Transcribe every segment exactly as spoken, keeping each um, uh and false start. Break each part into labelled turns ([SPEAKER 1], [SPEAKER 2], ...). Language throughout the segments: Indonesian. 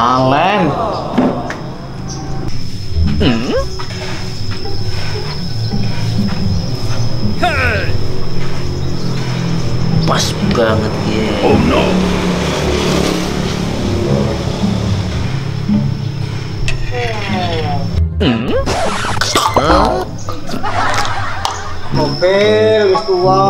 [SPEAKER 1] Alen. Hmm? Pas banget ya. Oh no. Hmm? Huh?
[SPEAKER 2] Mobil wis tuwa.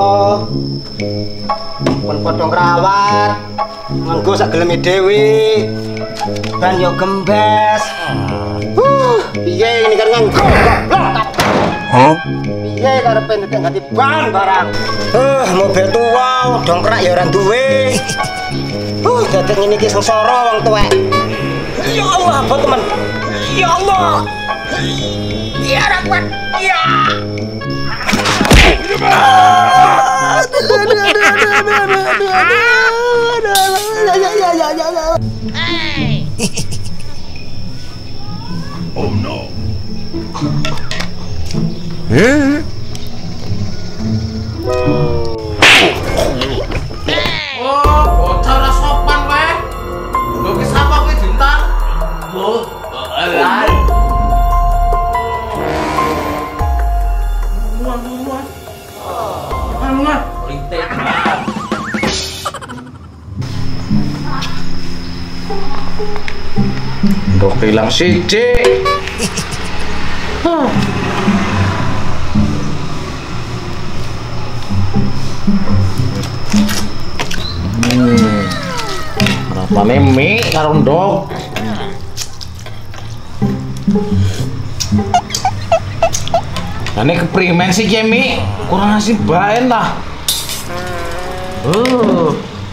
[SPEAKER 2] Pun padha ngrawat. Nganggo sak geleme dhewe. Ban yo gembes. Huh, piye ini kan nganggo. Hah? Piye karepe nek ganti ban barang. Huh, mobil tuwa, dongkrak ya ora duwe. Huh, dadi ngene iki sengsara wong tuwek. Ya Allah, apa teman? Ya Allah. Ya Rahman. Ya.
[SPEAKER 1] Oh no. Eh? Oh, bocah ora sopan wae. Lho ki sapa kuwi dintar? Oh, alay. Muan muan. Ah, muan. Rite banget. Ndok ilang sithik. Huh. Hmm. Rasane mie karo ndok. Ane keprimen sih ki mie, kurang ngasih baen lah. Uh.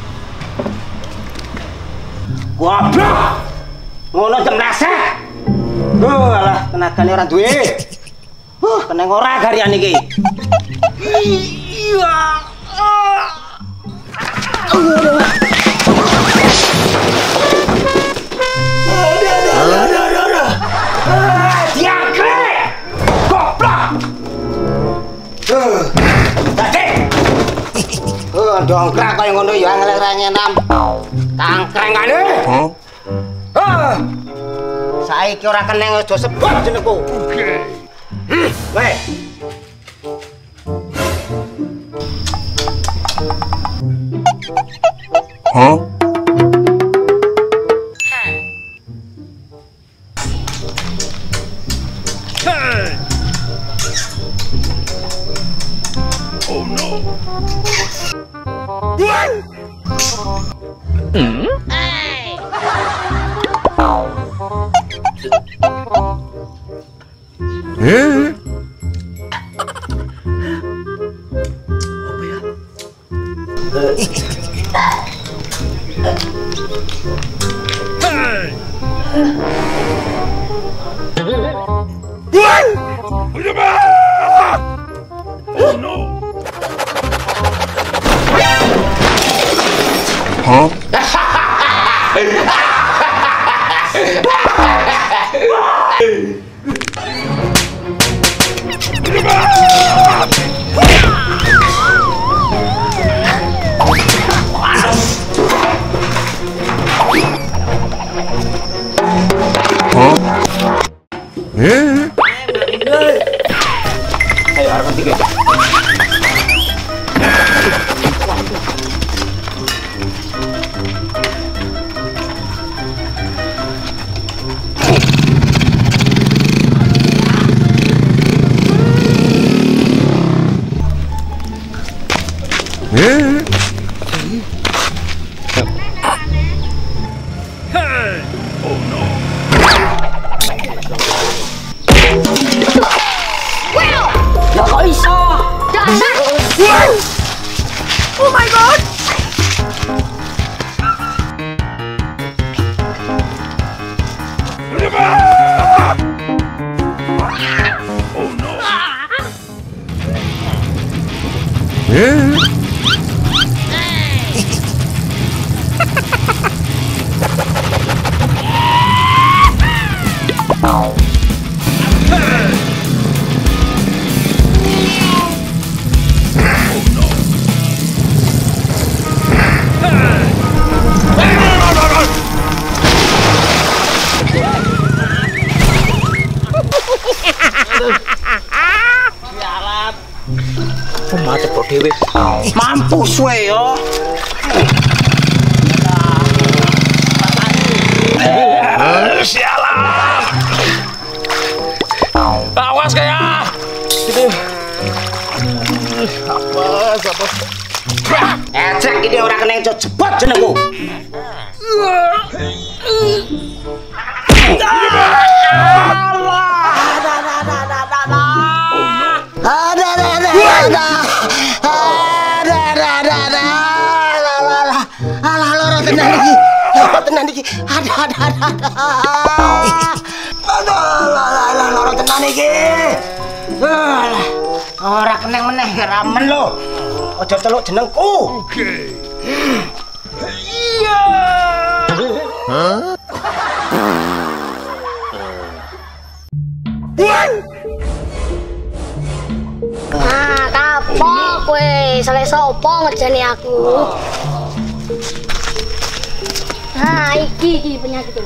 [SPEAKER 2] Goblok. Ngono jeng resek. Oh, alah tenagane ora duwe. Huh, keneng ora garian iki. Iya. Dongkrak kaya ngono ya ngelek ra nyenam. Tangkrengane. Hah? Hah. Saiki ora keneng aja sebut jenengku. Oke. Weh. Hah?
[SPEAKER 1] Oh no. Hmm? Hey. Eh? Apa ya? Hey. Oh no.
[SPEAKER 2] Huh?
[SPEAKER 1] Eh?
[SPEAKER 2] Ayo arep tiga.
[SPEAKER 1] Eh? Hey! Oh no.
[SPEAKER 2] mati kok dhewe. Mampus we yo.
[SPEAKER 1] Sialan. Awas kayak. Gitu. Apa, apa?
[SPEAKER 2] Ejek ini ora kena cepet jenengku. Ada ada ada ada. Ada ada ada ada. Alah loro tenan iki. Loro tenan iki. Ada ada ada ada. Aduh, alah loro tenan iki. Alah. Ora keneng meneh ramen lho. Aja teluk jenengku. Oke. Iya. Hah?
[SPEAKER 3] Nah, kapok kowe, salah sapa ngejani aku. Nah, iki iki penyakit.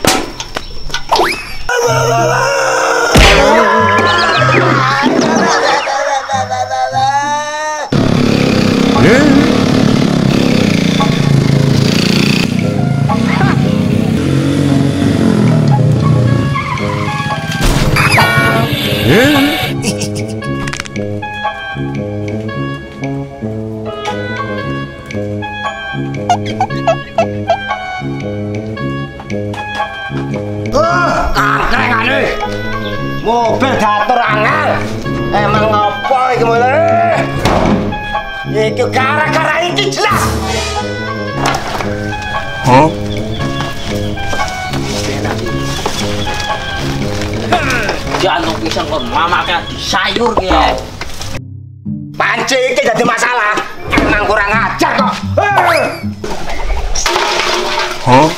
[SPEAKER 2] Mobil diatur angel. Emang ngopo iki mulai? Iki gara-gara iki jelas.
[SPEAKER 1] Hah?
[SPEAKER 4] Jantung pisang kok mama kan disayur ya.
[SPEAKER 2] Panci iki jadi masalah. Emang kurang ajar kok.
[SPEAKER 1] Hah?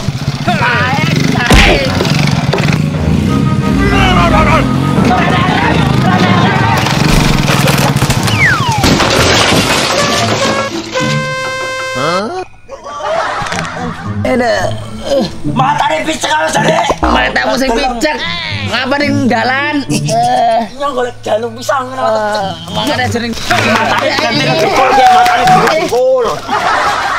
[SPEAKER 2] Matane picek kalau jare.
[SPEAKER 4] Matamu sing picek. Ngapa ning dalan? Eh,
[SPEAKER 2] Nyong golek jalung pisang ngono.
[SPEAKER 4] makane jeneng
[SPEAKER 2] Matane ganti jebol, matane jebol.